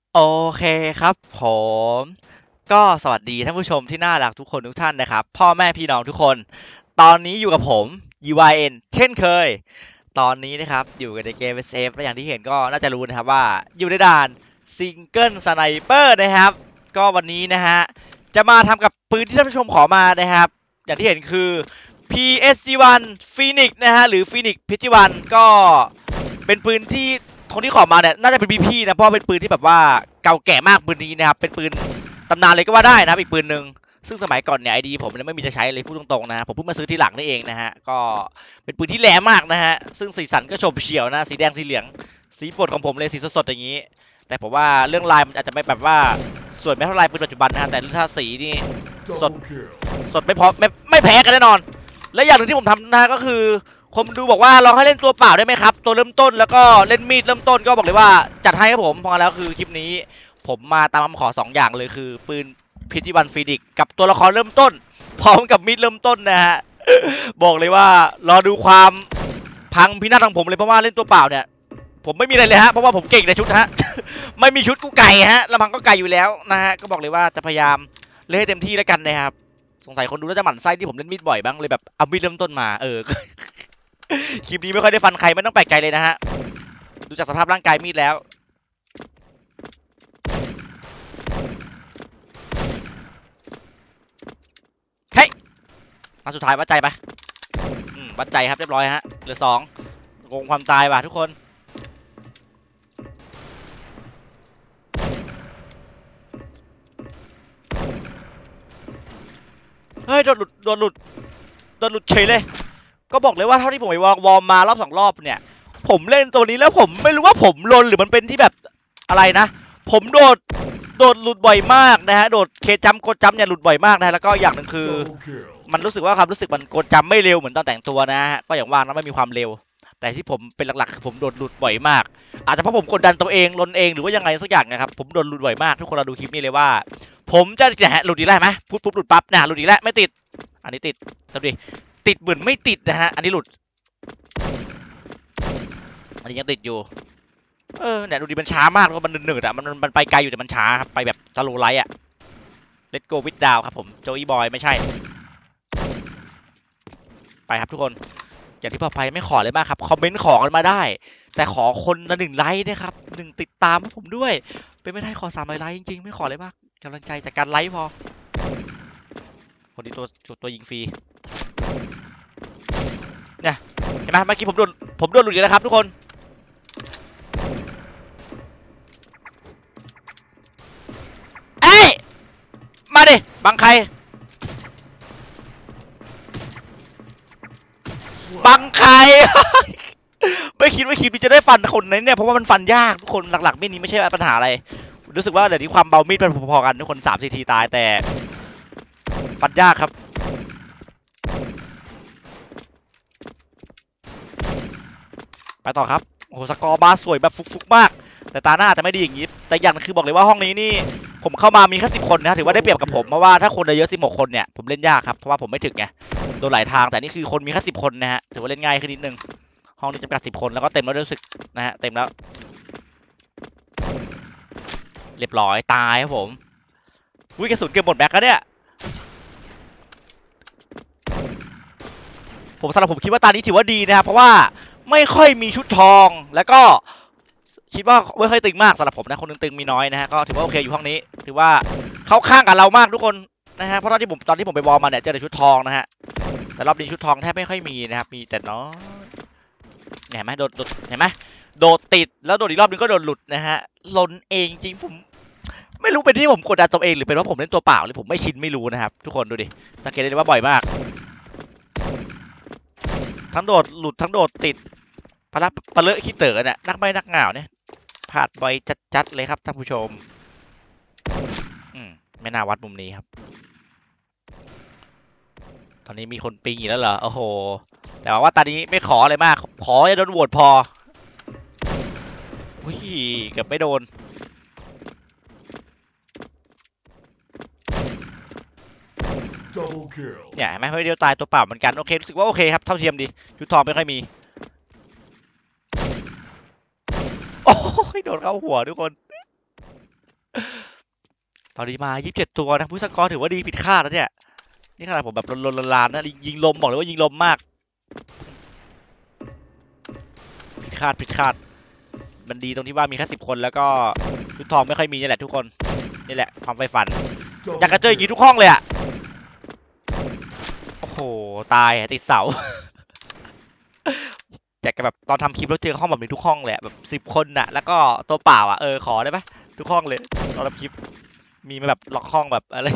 โอเคครับผมก็สวัสดีท่านผู้ชมที่น่ารักทุกคนทุกท่านนะครับพ่อแม่พี่น้องทุกคนตอนนี้อยู่กับผม UIN เช่นเคยตอนนี้นะครับอยู่กันในเกม SF และอย่างที่เห็นก็น่าจะรู้นะครับว่าอยู่ในด่านซิงเกิลสไนเปอร์นะครับก็วันนี้นะฮะจะมาทำกับปืนที่ท่านผู้ชมขอมานะครับอย่างที่เห็นคือ PSG1 Phoenix นะฮะหรือ Phoenix PSG1 ก็เป็นปืนที่ คนที่ขอมาเนี่ยน่าจะเป็นพี่นะเพราะเป็นปืนที่แบบว่าเก่าแก่มากปืนนี้นะครับเป็นปืนตำนานเลยก็ว่าได้นะครับอีกปืนหนึ่งซึ่งสมัยก่อนเนี่ยไอดีผมเนี่ยไม่มีจะใช้เลยพูดตรงๆนะผมเพิ่งมาซื้อทีหลังนี่เองนะฮะก็เป็นปืนที่แหลมมากนะฮะซึ่งสีสันก็โฉบเฉี่ยวนะสีแดงสีเหลืองสีโปรดของผมเลยสีสดๆอย่างนี้แต่ผมว่าเรื่องลายมันอาจจะไม่แบบว่าสวยไม่เท่าลายปืนปัจจุบันนะฮะแต่ถ้าสีนี่สดสดไม่พอไม่แพ้กันแน่นอนและอย่างหนึ่งที่ผมทำนะก็คือ ผมดูบอกว่าลองให้เล่นตัวเปล่าได้ไหมครับตัวเริ่มต้นแล้วก็เล่นมีดเริ่มต้นก็บอกเลยว่าจัดให้ครับผมพอแล้วคือคลิปนี้ผมมาตามคำขอ2อย่างเลยคือปืนพิธีบันฟีดิกกับตัวละครเริ่มต้นพร้อมกับมีดเริ่มต้นนะฮะบอกเลยว่ารอดูความพังพินาศของผมเลยเพราะว่าเล่นตัวเปล่าเนี่ยผมไม่มีอะไรเลยฮะเพราะว่าผมเก่งในชุดฮะไม่มีชุดกูไก่ฮะลำพังก็ไก่อยู่แล้วนะฮะก็บอกเลยว่าจะพยายามเล่นให้เต็มที่แล้วกันนะครับสงสัยคนดูน่าจะหมั่นไส้ที่ผมเล่นมีดบ่อยบ้างเลยแบบเอามีดเริ่มต้นมาคลิปนี้ไม่ค่อยได้ฟันใครไม่ต้องแปลกใจเลยนะฮะดูจากสภาพร่างกายมีดแล้วเฮ้ยมาสุดท้ายวัดใจไปวัดใจครับเรียบร้อยฮะเหลือ2โกงความตายว่ะทุกคนเฮ้ยโดนหลุดโดนหลุดโดนหลุดเฉยเลยก็บอกเลยว่าเท่าที่ผมไปวอร์มมารอบ2 รอบเนี่ยผมเล่นตัวนี้แล้วผมไม่รู้ว่าผมลนหรือมันเป็นที่แบบอะไรนะผมโดดหลุดบ่อยมากนะฮะโดดเคจัมโคจัมเนี่ยหลุดบ่อยมากนะแล้วก็อย่างหนึ่งคือ มันรู้สึกว่าความรู้สึกมันกดจำไม่เร็วเหมือนตอนแต่งตัวนะฮะก็อย่างว่านะไม่มีความเร็วแต่ที่ผมเป็นหลักๆคือผมโดนหลุดบ่อยมากอาจจะเพราะผมกดดันตัวเองลนเองหรือว่ายังไงสักอย่างนะครับผมโดนหลุดบ่อยมากทุกคนเราดูคลิปนี้เลยว่าผมจะหลุดอีกแล้วไหมพูดปุ๊บหลุดปั๊บนะหลุดอีกแล้วไม่ติดอันนี้ติดดูดิติดเหมือนไม่ติดนะฮะอันนี้หลุดอันนี้ยังติดอยู่เนี่ยดูดิมันช้ามากเพราะมันหนืดๆอ่ะมันไปไกลอยู่แต่มันช้าครับไปแบบสโลไลท์อ่ะ Let's go with down ครับผมโจอี้บอยไม่ใช่ไปครับทุกคน อย่างที่บอกไปไม่ขอเลยมากครับคอมเมนต์ขอกันมาได้แต่ขอคนละ1 ไลค์นะครับ1 ติดตามให้ผมด้วยเป็นไม่ได้ขอ3 ไลค์จริงๆไม่ขอเลยมากกำลังใจจากการไลค์พอคนที่ตัวยิงฟรีเนี่ยเห็นไหมเมื่อกี้ผมโดนหลุดแล้วครับทุกคนเอ้ยมาดิบังใครบังใครไม่คิดว่าคลิปนี้จะได้ฟันคนนั้นเนี่ยเพราะว่ามันฟันยากทุกคนหลักๆมีดนี้ไม่ใช่ปัญหาอะไรรู้สึกว่าเดี๋ยวนี้ความเบามีดเป็นพอๆกันทุกคน3 ทีตายแต่ฟันยากครับไปต่อครับโอ้โหสกอร์บาร์สวยแบบฟุกๆมากแต่ตาหน้าจะไม่ดีอย่างนี้แต่อย่างคือบอกเลยว่าห้องนี้นี่ผมเข้ามามีแค่10 คนนะถือว่าได้เปรียบกับผมเพราะว่าถ้าคนเยอะ16 คนเนี่ยผมเล่นยากครับเพราะว่าผมไม่ถึงไงโดนหลายทางแต่นี่คือคนมีแค่10 คนนะฮะถือว่าเล่นง่ายขึ้นนิดนึงห้องนี้จำกัด10 คนแล้วก็เต็มแล้วรู้สึกนะฮะเต็มแล้วเรียบร้อยตายครับผมวิ่งกระสุนเกือบหมดแม็กแล้วเนี่ยผมสำหรับผมคิดว่าตานี้ถือว่าดีนะครับเพราะว่าไม่ค่อยมีชุดทองแล้วก็คิดว่าไม่ค่อยตึงมากสำหรับผมนะคนนึงตึงมีน้อยนะฮะก็ถือว่าโอเคอยู่ห้องนี้ถือว่าเข้าข้างกับเรามากทุกคนนะฮะเพราะตอนที่ผมไปวอร์มมาเนี่ยเจอแต่ชุดทองนะฮะแต่รอบนี้ชุดทองแทบไม่ค่อยมีนะครับมีแต่น้อยเห็นไหมโดดเห็นไหมโดดติดแล้วโดดอีกรอบนึงก็โดดหลุดนะฮะลนเองจริงผมไม่รู้เป็นที่ผมกดดันตัวเองหรือเป็นว่าผมเล่นตัวเปล่าหรือผมไม่ชินไม่รู้นะครับทุกคนดูดิสังเกตได้เลยว่าบ่อยมากทั้งโดดหลุดทั้งโดดติดปะเลอะขี้เต๋อเนี่ยนักไม่นักเหงาเนี่ยพลาดบ่อยจัดเลยครับท่านผู้ชมไม่น่าวัดมุมนี้ครับตอนนี้มีคนปิงอีกแล้วเหรอโอ้โหแต่ว่าตอนนี้ไม่ขออะไรมากขออย่าโดนโหวตพอวิ่เกือบไม่โดนเนี่ยเห็นไหมไม่เดียวตายตัวเปล่าเหมือนกันโอเครู้สึกว่าโอเคครับเท่าเทียมดีชุดทองไม่ค่อยมีโอ้ยโดนเข้าหัวทุกคนตอนนี้มา27ตัวนะผู้สกอร์ถือว่าดีผิดคาดแล้วเนี่ยนี่ขนาดผมแบบลานๆนะยิงลมบอกเลยว่ายิงลมมากผิดคาดมันดีตรงที่ว่ามีแค่10 คนแล้วก็ชุดทองไม่ค่อยมีนี่แหละทุกคนนี่แหละความใฝ่ฝันอยากจะเจออย่างนี้ทุกห้องเลยอะโอ้โหตายติดเสาอยากจะแบบตอนทำคลิปแล้วเจอห้องแบบนี้ทุกห้องเลยแบบ10 คนน่ะแล้วก็ตัวเปล่าอ่ะขอได้ปะทุกห้องเลยตอนทำคลิปมีมาแบบล็อกห้องแบบอะไร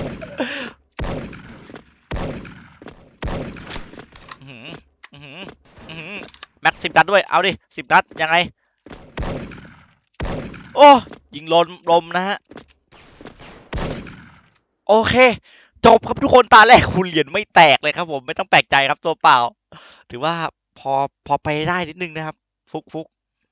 แม็ก10 นัดด้วยเอาดิ10 นัดยังไงโอ้ยิงลมนะฮะโอเคจบครับทุกคนตาแรกคุณเหรียญไม่แตกเลยครับผมไม่ต้องแปลกใจครับตัวเปล่าถือว่าพอไปได้นิดนึงนะครับฟุก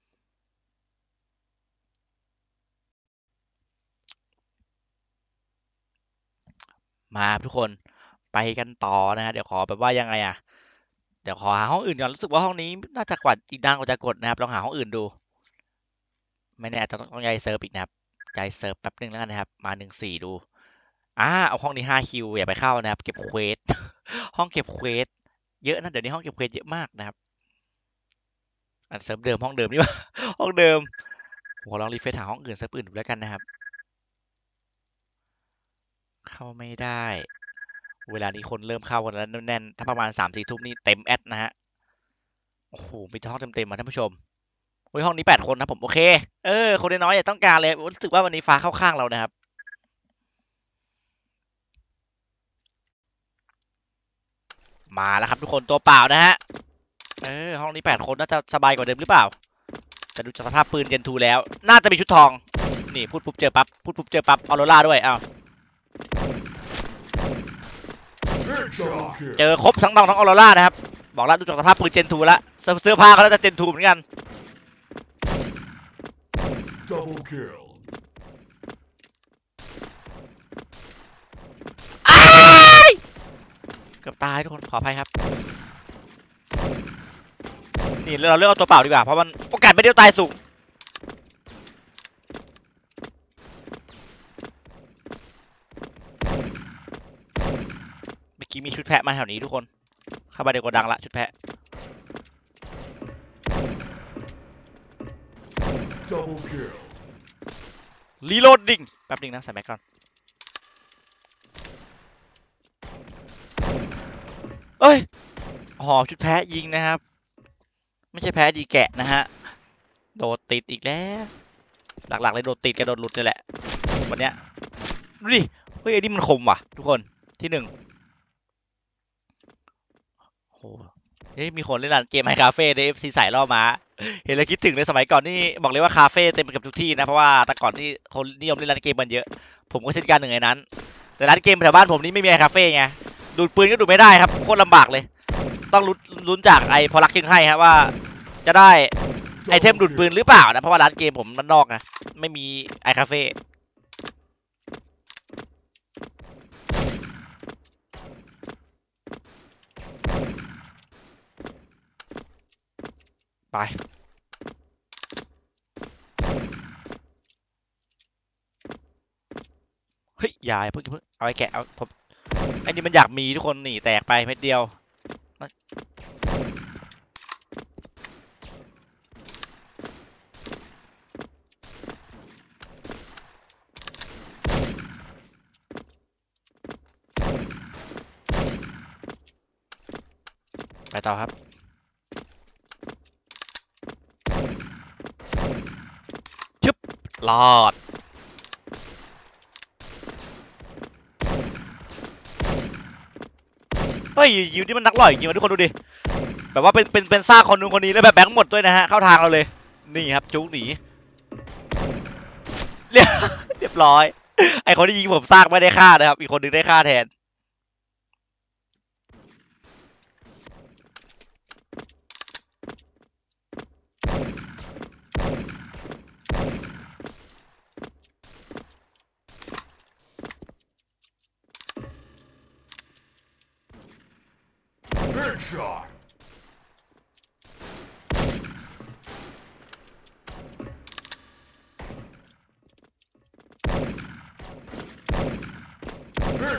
มาทุกคนไปกันต่อนะฮะเดี๋ยวขอแบบว่ายังไงอ่ะเดี๋ยวขอหาห้องอื่นก่อนรู้สึกว่าห้องนี้น่าจะกว่าอีกนานกว่าจะกดนะครับลองหาห้องอื่นดูไม่แน่ต้องย้ายเซิร์ฟอีกนะครับย้ายเซิร์ฟแป๊บนึงแล้วกันนะครับมา14ดูเอาห้องนี้5 คิวอย่าไปเข้านะครับเก็บเควสห้องเก็บเควสเยอะนะเดี๋ยวนี้ห้องเก็บเควสเยอะมากนะครับอันเซิร์ฟเดิมห้องเดิมนี่ว่าห้องเดิมผมลองรีเฟรชหาห้องอื่นเซิร์ฟอื่นดูแล้วกันนะครับเข้าไม่ได้เวลานี้คนเริ่มเข้ากันแล้วแน่นๆถ้าประมาณ3-4 ทุ่มนี่เต็มแอดนะฮะโอ้โหมีห้องเต็มๆมาท่านผู้ชมโอ้ยห้องนี้8 คนนะผมโอเคคนน้อยอย่าต้องการเลยรู้สึกว่าวันนี้ฟ้าเข้าข้างเรานะครับมาแล้วครับทุกคนตัวเปล่านะฮะห้องนี้8 คนน่าจะสบายกว่าเดิมหรือเปล่าแต่ดูจากสภาพปืนเจนทูแล้วน่าจะมีชุดทองนี่พูดปุ๊บเจอปั๊บพูดปุ๊บเจอปั๊บออโรราด้วยเจอครบทั้งดองทั้งออโรรานะครับบอกแล้วดูจากสภาพปืนเจนทูแล้วเสื้อผ้าเขาแล้วจะเจนทูเหมือนกันเกือบตายทุกคนขออภัยครับนี่เราเลือกเอาตัวเปล่าดีกว่าเพราะมันโอกาสไม่เดียวตายสูงเมื่อกี้มีชุดแพะมาแถวนี้ทุกคนเข้าไปในโกดังละชุดแพะรีโหลดดิ้งแป๊บนึงนะใส่แม็กก่อนเอ้ยชุดแพะยิงนะครับไม่ใช่แพะดีแกะนะฮะโดดติดอีกแล้วหลักๆเลยโดดติดกับโดดหลุดนี่แหละวันเนี้ยดูดิเฮ้ยไอ้นี่มันคมว่ะทุกคนที่1โอ้เฮ้ยมีคนเล่นร้านเกมไฮคาเฟ่ในFC สายล่อม้าเห็นแล้วคิดถึงเลยสมัยก่อนนี่บอกเลยว่าคาเฟ่เต็มไปกับทุกที่นะเพราะว่าแต่ก่อนที่คนนิยมเล่นร้านเกมมันเยอะผมก็เช่นกันหนึ่งในนั้นแต่ร้านเกมแถวบ้านผมนี่ไม่มีคาเฟ่ไงดูดปืนก็ดูดไม่ได้ครับโคตรลำบากเลยต้องลุ้นจากไอ้พอรักจึงให้ครับว่าจะได้ไอเทมดูดปืนหรือเปล่านะเพราะว่าร้านเกมผมมันนอกนะไม่มีไอคาเฟ่ไปเฮ้ยยายเพิ่งเอาไอ้แกะเอาผมไอ้นี่มันอยากมีทุกคนหนีแตกไปเม็ดเดียวไปต่อครับชึบรอดเฮ้ยยิวนี่มันนักหล่อยจริงๆทุกคนดูดิแบบว่าเป็นซากคนนู้นคนนี้แล้วแบบแบงค์หมดด้วยนะฮะเข้าทางเราเลยนี่ครับจุกหนีเรียบเรียบร้อยไอคนที่ยิงผมซากไม่ได้ฆ่านะครับอีกคนนึงได้ฆ่าแทน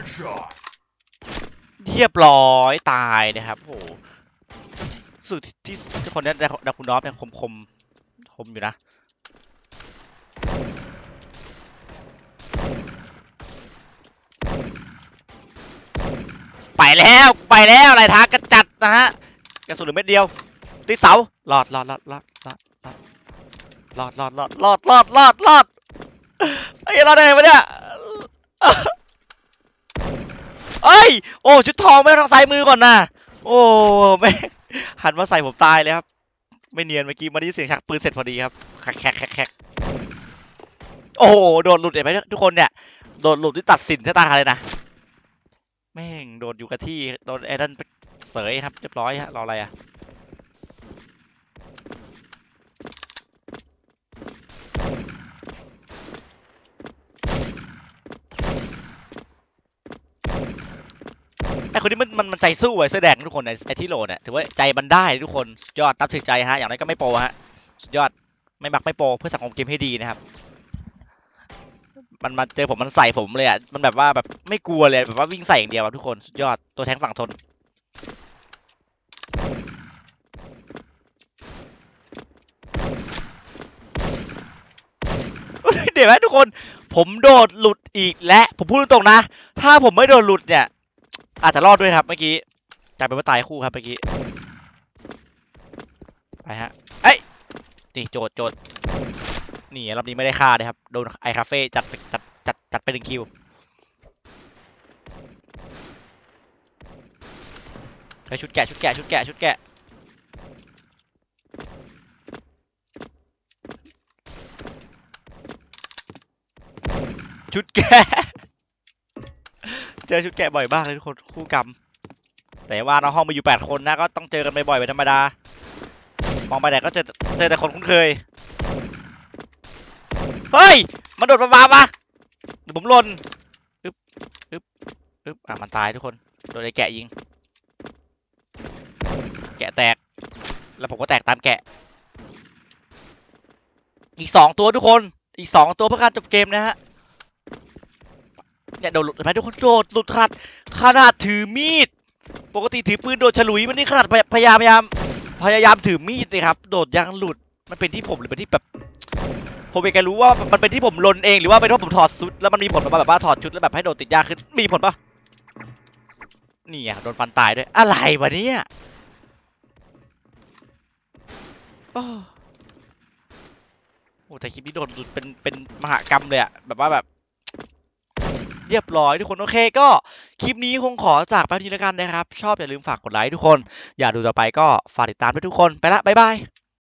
เรียบร้อยตายนะครับโอ้โหสุดที่คนนี้ดาคุณนอฟเนี่ยคมอยู่นะไปแล้วอะไรท้ากระจัดนะฮะกระสุนเหลือเม็ดเดียวติดเสาหลอดไอ้ยรอดได้ไงวะเนี่ยเอ้ยโอ้ชุดทองไม่ต้องใส่มือก่อนนะโอ้แม่หันมาใส่ผมตายเลยครับไม่เนียนเมื่อกี้มาได้ยินเสียงชักปืนเสร็จพอดีครับแคกโอ้โหโดนหลุดเห็นไหมทุกคนเนี่ยโดนหลุดที่ตัดสินชะตาเลยนะแม่งโดนอยู่กับที่โดนไอ้นั่นเสยครับเรียบร้อยฮะรออะไรอ่ะไอคนนี้มันใจสู้ไอ้เสื้อแดงทุกคนไอ้ที่โหลเนี่ยถือว่าใจมันได้ทุกคนสุดยอดนับถือใจฮะอย่างไรก็ไม่โปรฮะสุดยอดไม่มักไม่โปรเพื่อสังคมเกมให้ดีนะครับมันมาเจอผมมันใส่ผมเลยอ่ะมันแบบว่าแบบไม่กลัวเลยแบบว่าวิ่งใส่อย่างเดียวทุกคนสุดยอดตัวแทงฝั่งทนเดี๋ยวไหมทุกคนผมโดดหลุดอีกและผมพูดตรงๆนะถ้าผมไม่โดดหลุดเนี่ยอาจจะรอดด้วยครับเมื่อกี้กลายเป็นว่าตายคู่ครับเมื่อกี้ไปฮะเอ้ยนี่โจทย์นี่รอบนี้ไม่ได้ฆ่าเลยครับโดนไอคาเฟ่จัดไป1 คิวชุดแกะชุดแกะชุดแกะชุดแกะเจอชุดแกะบ่อยมากเลยทุกคนคู่กรรมแต่ว่าในห้องมีอยู่8 คนนะก็ต้องเจอกันบ่อยๆเป็นธรรมดามองไปไหนก็เจอแต่คนคุ้นเคยเฮ้ยมันโดดมาปะหรือผมหล่นอึ๊บมันตายทุกคนโดนไอ้แกะยิงแกะแตกแล้วผมก็แตกตามแกะอีก2 ตัวทุกคนอีก2 ตัวเพื่อการจบเกมนะฮะเนี่ยโดนหลุดไหมทุกคนโดดหลุดขนาดถือมีดปกติถือปืนโดดฉลุยมันนี่ขนาดพยายามถือมีดเลยครับโดดยังหลุดมันเป็นที่ผมหรือเป็นที่แบบผมไม่เคยรู้ว่ามันเป็นที่ผมลนเองหรือว่าเป็นเพราะผมถอดชุดแล้วมันมีผลมาแบบว่าถอดชุดแล้วแบบให้โดดติดยากขึ้นมีผลปะนี่อ่ะโดนฟันตายด้วยอะไรวะเนี่ยโอ้แต่คลิปนี้โดนหลุดเป็นมหากรรมเลยอะแบบว่าแบบเรียบร้อยทุกคนโอเคก็คลิปนี้คงขอจากไปทีละกันนะครับชอบอย่าลืมฝากกดไลค์ทุกคนอยากดูต่อไปก็ฝากติดตามด้วยทุกคนไปละบ๊ายบาย